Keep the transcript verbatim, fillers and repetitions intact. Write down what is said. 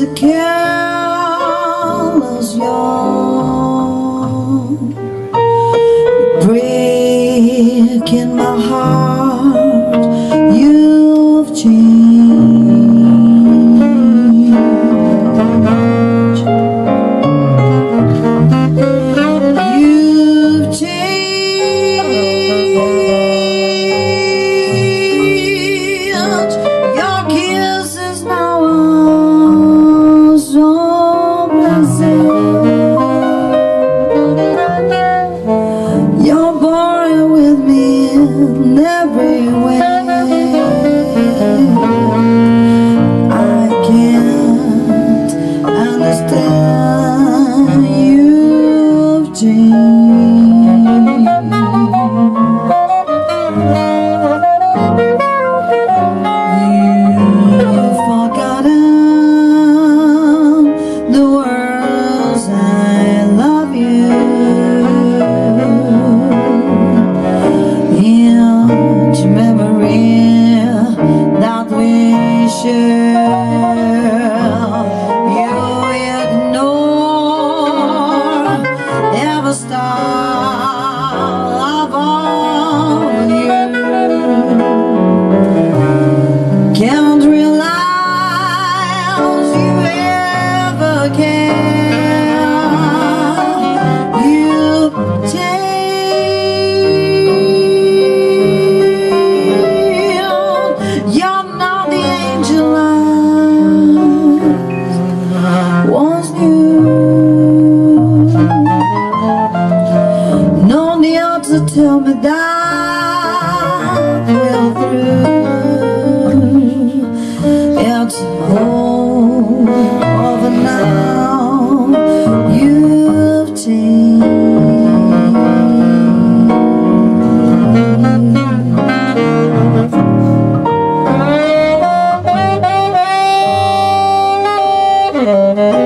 a careless yawn, breaking my heart. You've changed. You've changed. Your kisses now are so pleasant. You're boring with me in every way. I can't understand. You've changed. You've forgotten the words I love you. Each memory that we share, you ignore every style of all you. Can't realize you ever care. You've changed. You're not the angel I once knew. No need to tell me that we're through. It's all over now. You've changed.